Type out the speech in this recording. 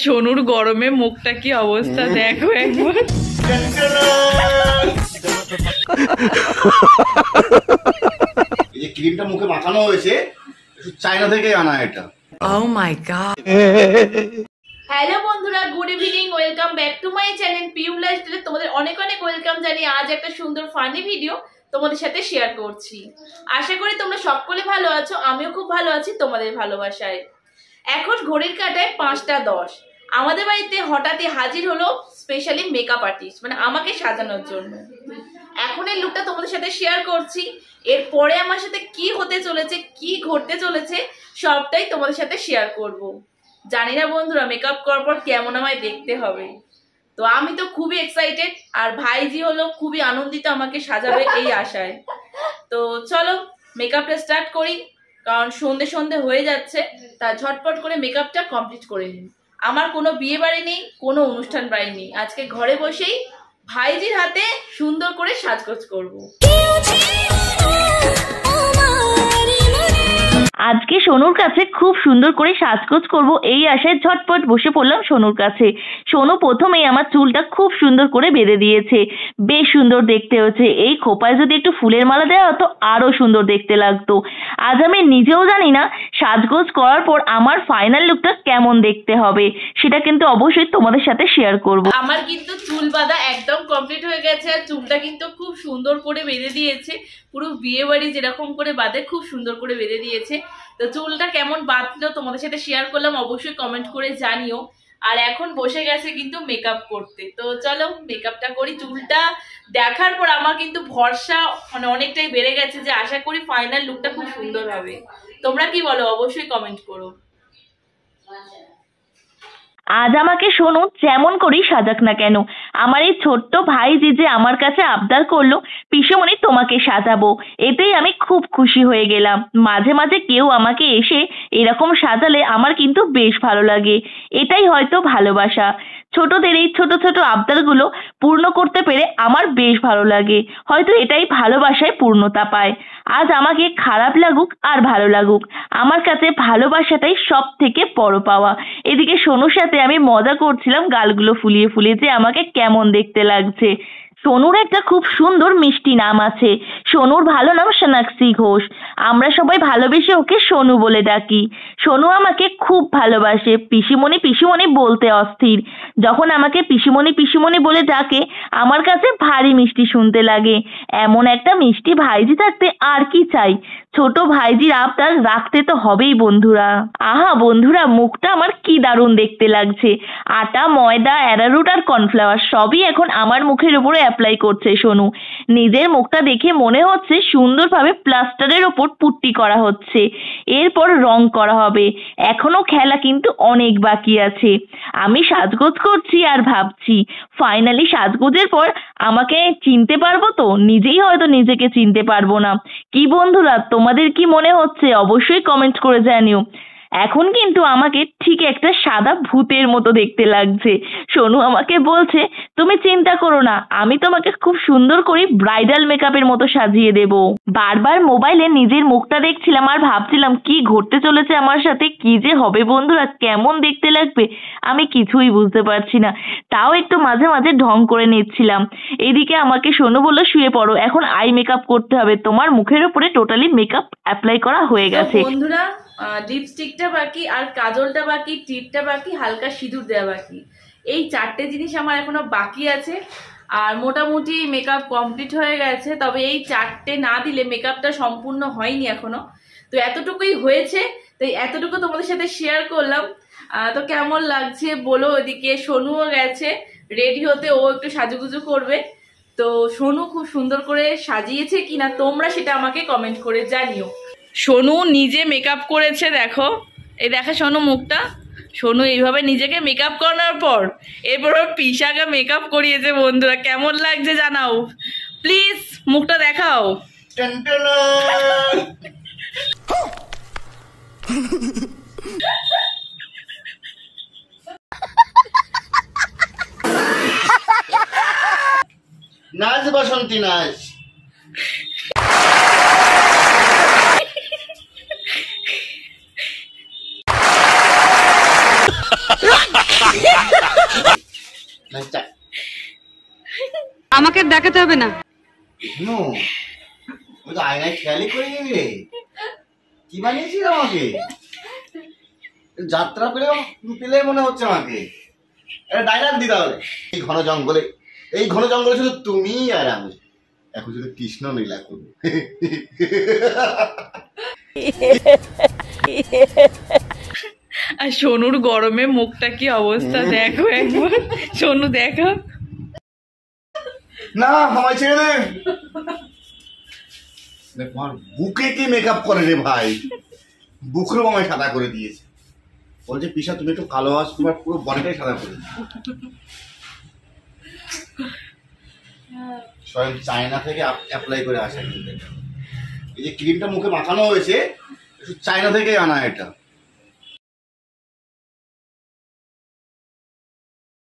সোনুর গরমে মুখটা কি অবস্থা দেখো একবার। এই যে ক্রিমটা মুখে মাখানো হয়েছে চায়না থেকে আনা এটা। Oh my god। হ্যালো বন্ধুরা, good evening, welcome back to my channel Pium লাইফস্টাইলে। তোমাদের অনেক অনেক ওয়েলকাম জানিয়ে আজ একটা সুন্দর ফানি ভিডিও তোমাদের সাথে শেয়ার করছি। আশা করি তোমরা সকলে ভালো আছো, আমিও খুব ভালো আছি তোমাদের ভালোবাসায়। এখন ঘড়ির কাঁটায় 5টা 10। আমাদের বাড়িতে হঠাৎই হাজির হলো স্পেশালি মেকআপ আর্টিস্ট, মানে আমাকে সাজানোর জন্য। এখন এই লুকটা তোমাদের সাথে শেয়ার করছি। এরপরে আমার সাথে কি হতে চলেছে, কি ঘটতে চলেছে, সবটাই তোমাদের সাথে শেয়ার করব। জানি না বন্ধুরা মেকআপ করার পর কেমন আমায় দেখতে হবে। তো আমি তো খুবই এক্সাইটেড, আর ভাইজি হলো খুবই আনন্দিত আমাকে সাজাবে এই আশায়। তো চলো মেকআপটা স্টার্ট করি, কারণ সন্ধে সন্ধে হয়ে যাচ্ছে, তা ঝটপট করে মেকআপটা কমপ্লিট করে নিন। আমার কোনো বিয়ে বাড়ি নেই, কোনো অনুষ্ঠান বাড়ি নেই, আজকে ঘরে বসেই ভাইজির হাতে সুন্দর করে সাজগোজ করবো। আজকে সোনুর কাছে খুব সুন্দর করে সাজগোজ করব এই আশায় ঝটপট বসে পড়লাম সোনুর কাছে। সোনু প্রথমেই আমার চুলটা খুব সুন্দর করে বেঁধে দিয়েছে, বেশ সুন্দর দেখতে হয়েছে। এই খোপায় যদি একটু ফুলের মালা দেওয়া হতো আরো সুন্দর দেখতে লাগতো। আজ আমি নিজেও জানি না সাজগোজ করার পর আমার ফাইনাল লুকটা কেমন দেখতে হবে, সেটা কিন্তু অবশ্যই তোমাদের সাথে শেয়ার করব। আমার কিন্তু চুল বাঁধা একদম কমপ্লিট হয়ে গেছে, আর চুলটা কিন্তু খুব সুন্দর করে বেঁধে দিয়েছে, পুরো বিয়ে বাড়ি যেরকম করে বাঁধে খুব সুন্দর করে বেঁধে দিয়েছে। তো চুলটা কেমন বাঁধলো তোমাদের সাথে শেয়ার করলাম, অবশ্যই কমেন্ট করে জানিও। আর এখন বসে গেছে কিন্তু মেকআপ করতে। তো চলো মেকআপটা করি। চুলটা দেখার পর আমার কিন্তু ভরসা মানে অনেকটাই বেড়ে গেছে যে আশা করি ফাইনাল লুকটা খুব সুন্দর হবে। তোমরা কি বলো অবশ্যই কমেন্ট করো। আজ আমাকে সোনু যেমন করেই সাজাক না কেন, আমার এই ছোট্ট ভাইজি যে আমার কাছে আবদার করলো পিসেমণি তোমাকে সাজাবো, এতেই আমি খুব খুশি হয়ে গেলাম। মাঝে মাঝে কেউ আমাকে এসে এরকম সাজালে আমার কিন্তু বেশ ভালো লাগে, এটাই হয়তো ভালোবাসা। ছোটদের এই ছোট ছোট আবদারগুলো পূর্ণ করতে পেরে আমার বেশ ভালো লাগে, হয়তো এটাই ভালোবাসায় পূর্ণতা পায়। আজ আমাকে খারাপ লাগুক আর ভালো লাগুক, আমার কাছে ভালোবাসাটাই সব থেকে বড় পাওয়া। এদিকে সোনুর সাথে আমি মজা করছিলাম গালগুলো ফুলিয়ে ফুলিয়ে যে আমাকে কেমন দেখতে লাগছে। সোনুর একটা খুব সুন্দর মিষ্টি নাম আছে, সোনুর ভালো নাম সোনাক্ষী ঘোষ। আমরা সবাই ভালোবেসে ওকে সোনু বলে ডাকি। সোনু আমাকে খুব ভালোবাসে, পিসিমণি পিসিমণি বলতে অস্থির। যখন আমাকে পিসিমণি পিসিমণি বলে ডাকে আমার কাছে ভারী মিষ্টি শুনতে লাগে। এমন একটা মিষ্টি ভাইজি থাকতে আর কি চাই। ছোট ভাইজির আবদার রাখতে তো হবেই বন্ধুরা। আহা বন্ধুরা, মুখটা আমার কি দারুণ দেখতে লাগছে। আটা, ময়দা, অ্যারারুট আর কর্নফ্লাওয়ার সবই এখন আমার মুখের উপরে অ্যাপ্লাই করছে সোনু। নিজের মুখটা দেখে মনে হচ্ছে সুন্দরভাবে প্লাস্টারের ওপর পুট্টি করা হচ্ছে, এরপর রং করা হবে। এখনো খেলা কিন্তু অনেক বাকি আছে। আমি সাজগোজ করছি আর ভাবছি ফাইনালি সাজগোজের পর আমাকে চিনতে পারবো তো? নিজেই হয়তো নিজেকে চিনতে পারবো না। কি বন্ধুরা, তোমাদের কি মনে হচ্ছে অবশ্যই কমেন্ট করে জানিও। এখন কিন্তু আমাকে ঠিক একটা সাদা ভূতের মতো দেখতে লাগছে। সোনু আমাকে বলছে তুমি চিন্তা করো না, আমি তোমাকে খুব সুন্দর করে ব্রাইডাল মেকআপের মতো সাজিয়ে দেব। বারবার মোবাইলে নিজের মুখটা দেখছিলাম আর ভাবছিলাম কি ঘটতে চলেছে আমার সাথে, কি যে হবে বন্ধুরা, কেমন দেখতে লাগবে আমি কিছুই বুঝতে পারছি না। তাও একটু মাঝে মাঝে ঢং করে নিচ্ছিলাম। এদিকে আমাকে সোনু বললো শুয়ে পড়ো, এখন আই মেকআপ করতে হবে, তোমার মুখের উপরে টোটালি মেকআপ অ্যাপ্লাই করা হয়ে গেছে। বন্ধুরা লিপস্টিকটা বাকি, আর কাজলটা বাকি, টিপটা বাকি, হালকা সিঁদুর দেওয়া বাকি। এই 4টে জিনিস আমার এখনো বাকি আছে, আর মোটামুটি মেকআপ কমপ্লিট হয়ে গেছে। তবে এই 4টে না দিলে মেকআপটা সম্পূর্ণ হয়নি এখনো। তো এতটুকুই হয়েছে, তো এতটুকু তোমাদের সাথে শেয়ার করলাম। তো কেমন লাগছে বলো। ওইদিকে সোনুও গেছে রেডি হতে, ও একটু সাজুগুজু করবে। তো সোনু খুব সুন্দর করে সাজিয়েছে কিনা তোমরা সেটা আমাকে কমেন্ট করে জানিও। সোনু নিজে মেকআপ করেছে, দেখো এই দেখে সোনু মুখটা। সোনু এইভাবে নিজেকে মেকআপ করানোর পর এরপর ওর পিসাকে মেকআপ করিয়েছে। বন্ধুরা কেমন লাগছে জানাও প্লিজ, মুখটা দেখাও। নাচ বাসন্তী নাচ। দেখাতে হবে না। নো ওই তো আয়নায় খেয়ালই করে নিবি রে। কি বানিয়েছিস আমাকে? যাত্রা পেলে মনে হচ্ছে আমাকে। একটা ডায়লগ দি তাহলে। এই ঘন জঙ্গলে শুধু তুমি আর আমি, এখন শুধু কৃষ্ণ লীলা করবো। আর সোনুর গরমে মুখটা কি অবস্থা দেখো একবার, সোনু দেখো। না আমায় ছেড়ে দে। তোমার বুকে কি মেকআপ করে রে ভাই, বুকরও আমায় সাদা করে দিয়েছে। বলছে পিসা তুমি একটু কালো আস, তোমার পুরো বডিটাই সাদা করে দিয়েছে। স্বয়ং চায়না থেকে অ্যাপ্লাই করে আসা কিন্তু এটা। এই যে ক্রিমটা মুখে মাখানো হয়েছে চায়না থেকে আনা এটা।